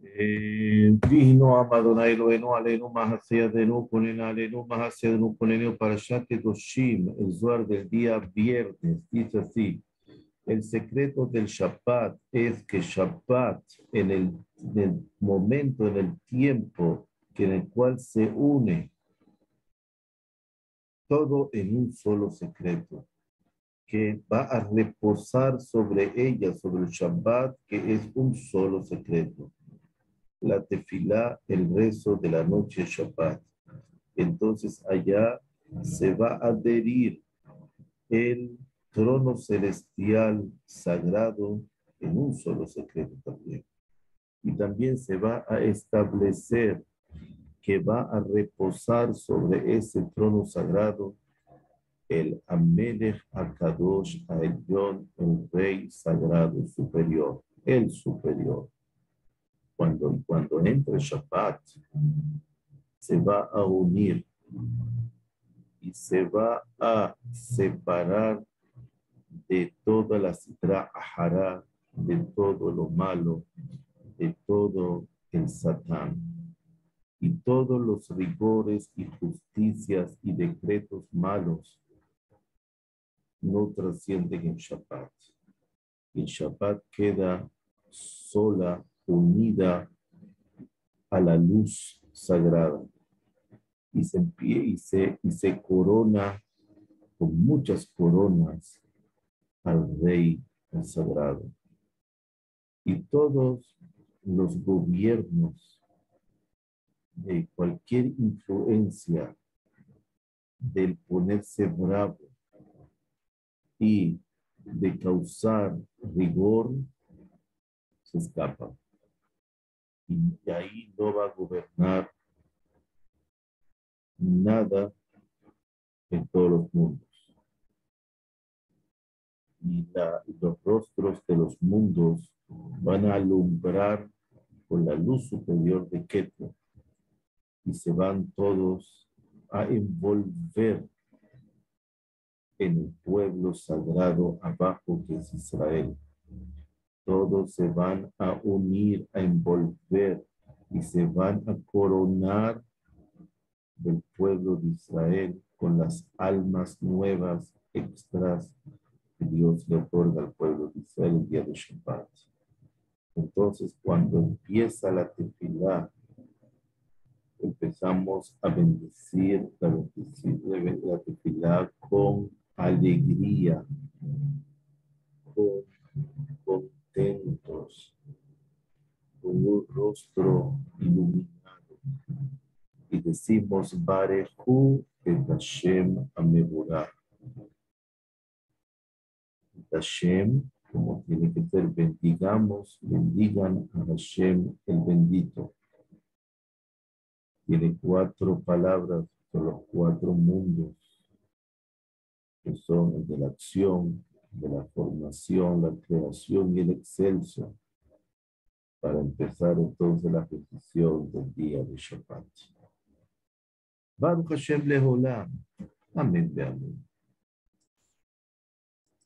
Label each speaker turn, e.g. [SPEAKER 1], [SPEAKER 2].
[SPEAKER 1] Vino Amadonai Eloheinu Aleinu Mahaseyadenu Ponenu Aleinu Mahaseyadenu Ponenu Parashat Kedoshim, el Zohar del día viernes, dice así: el secreto del Shabbat es que Shabbat, en el momento, en el tiempo en el cual se une todo en un solo secreto, que va a reposar sobre ella, sobre el Shabbat, que es un solo secreto. La tefilá, el rezo de la noche Shabbat. Entonces allá se va a adherir el trono celestial sagrado en un solo secreto también. Y también se va a establecer que va a reposar sobre ese trono sagrado el Amelech Akadosh Aelyon, el rey sagrado superior, el superior. Cuando entre Shabbat, se va a unir y se va a separar de toda la Sitra Ahara, de todo lo malo, de todo el Satán. Y todos los rigores y justicias y decretos malos no trascienden en Shabbat. El Shabbat queda sola, unida a la luz sagrada. Y se corona con muchas coronas al Rey sagrado. Y todos los gobiernos de cualquier influencia del ponerse bravo y de causar rigor se escapan. Y ahí no va a gobernar nada en todos los mundos. Y los rostros de los mundos van a alumbrar con la luz superior de Keter y se van todos a envolver en el pueblo sagrado abajo que es Israel. Todos se van a unir, a envolver y se van a coronar del pueblo de Israel con las almas nuevas, extras, que Dios le otorga al pueblo de Israel el día de Shabbat. Entonces, cuando empieza la tefilá, empezamos a bendecir la tefilá con alegría, con contentos, con un rostro iluminado. Y decimos, Barejú et Hashem Amevorah. Hashem, como tiene que ser, bendigan a Hashem el bendito. Tiene 4 palabras, son los 4 mundos, que son el de la acción, de la formación, la creación y el excelso, para empezar entonces la petición del día de Shabbat. Baruch Hashem Leholam. Amén, amén.